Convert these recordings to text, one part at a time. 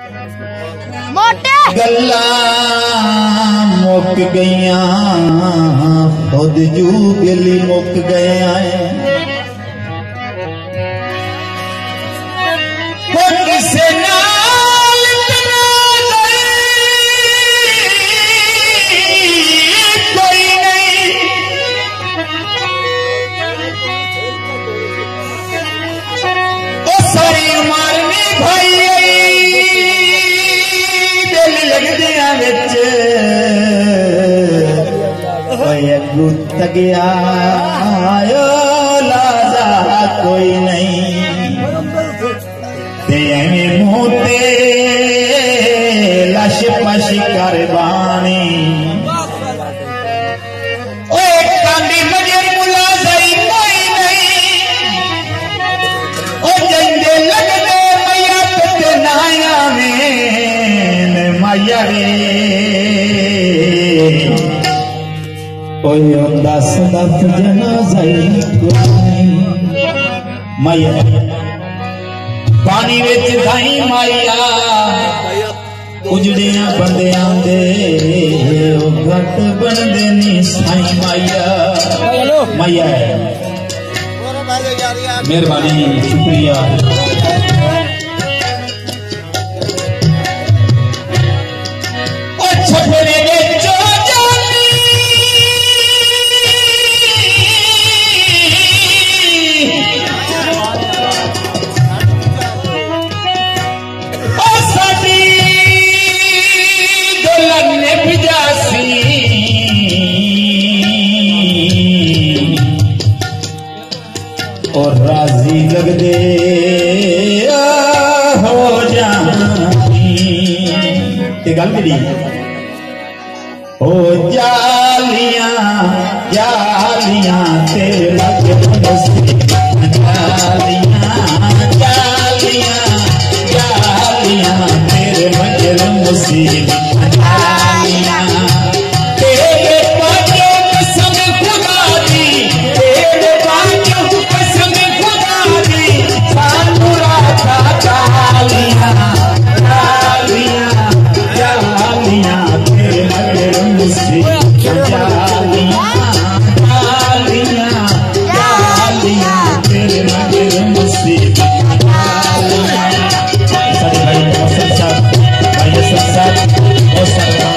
मोटे गल्ला मुक गईया खुद जू गली मुक गया किसे नाल कोई नहीं ओ सारी मारनी भाई दिल लगदिया विच अगू तगया लाजा कोई नहीं मोते लश पश कर बानी कांदी नजर मुला सही कोई नहीं ओ जंदे लगदे मैया ते नाया में मैया रे कोई दस दस जनाजा कोई मैया पानी विच धाई माइया उजड़िया बंदियां दे घट बनदे नी साई माइया माइया मेहरबानी शुक्रिया छपरे और राजी लगदे हो जानी ते गल मेरी हो जालियां जालियां तेरे लग जालियां जालियां जालियां तेरे मजर मुसीब Oscar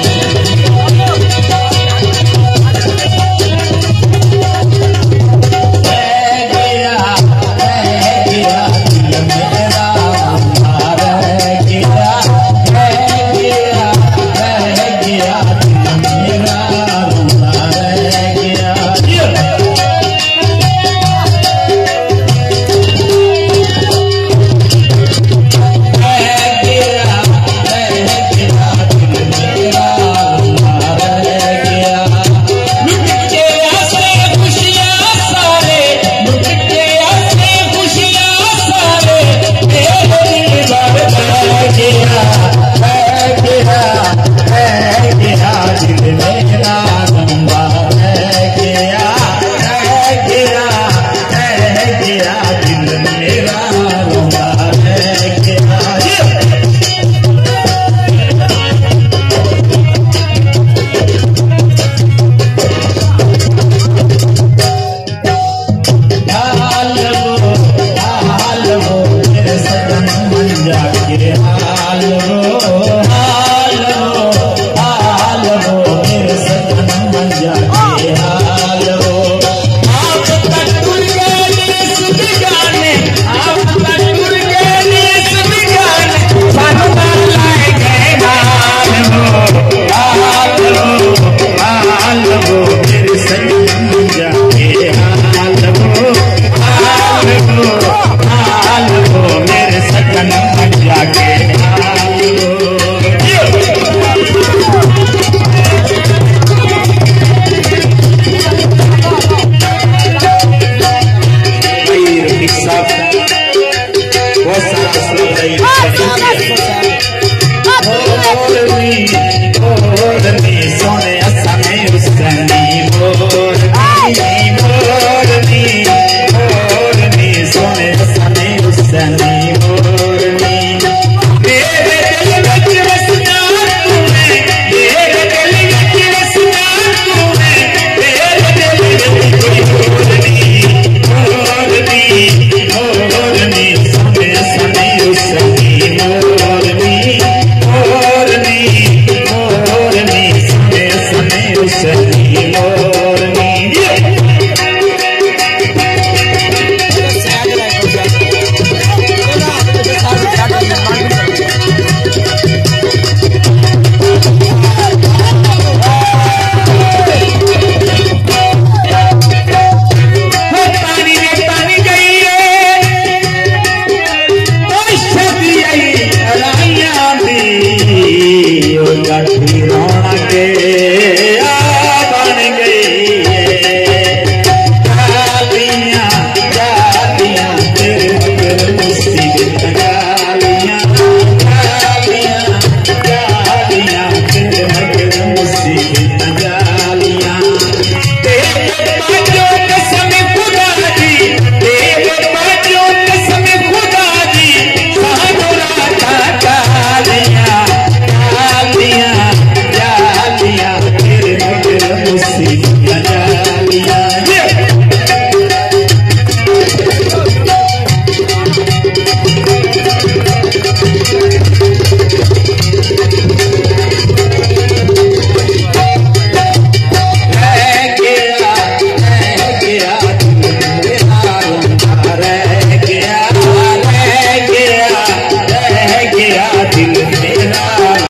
तेरा